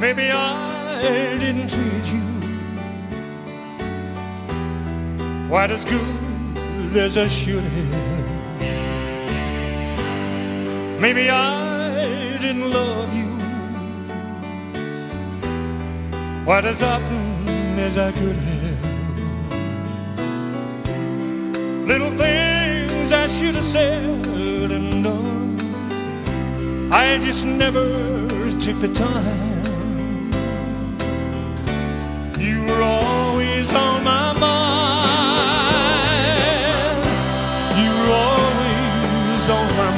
Maybe I didn't treat you quite as good as I should have. Maybe I didn't love you quite as often as I could have. Little things I should have said and done, I just never took the time. You were always on my mind. You were always on my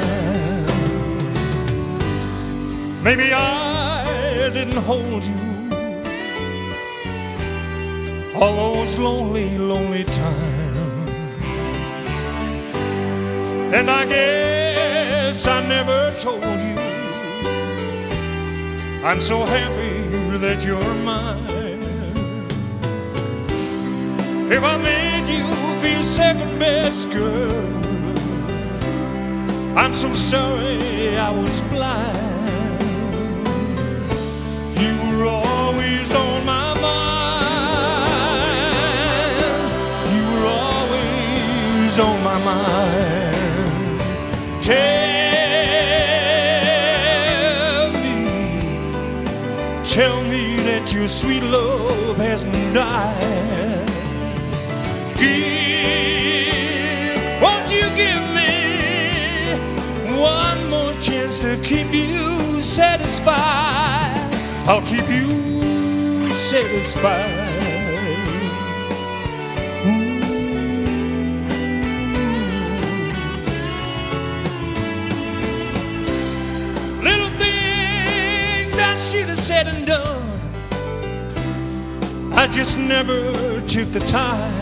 mind. Maybe I didn't hold you all those lonely, lonely times. And I guess I never told you I'm so happy that you're mine. If I made you feel second best, girl, I'm so sorry I was blind. You were always on my mind. You were always on my mind. Tell me that your sweet love hasn't died. Won't you give me one more chance to keep you satisfied? I'll keep you satisfied. Little things I should have said and done, I just never took the time.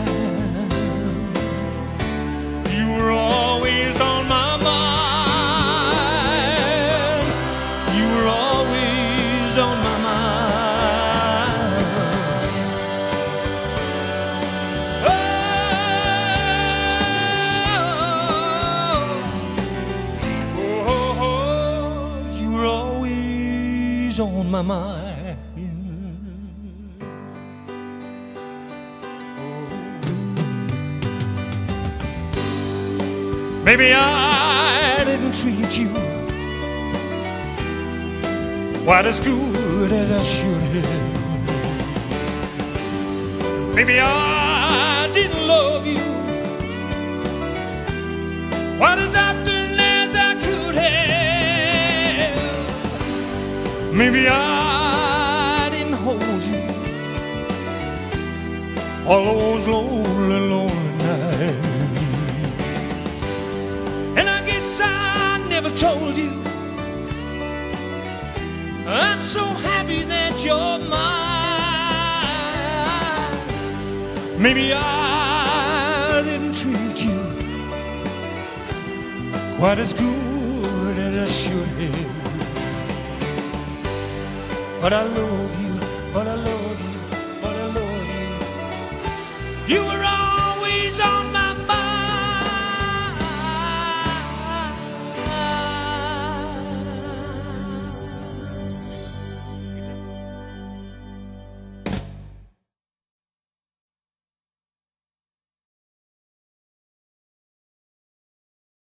You were always on my mind. You were always on my mind. Oh, you were always on my mind. Maybe I didn't treat you quite as good as I should have. Maybe I didn't love you quite as often as I could have. Maybe I didn't hold you all those lonely, lonely nights. Never told you I'm so happy that you're mine. Maybe I didn't treat you quite as good as I should have. But I love you, but I love you, but I love you. You were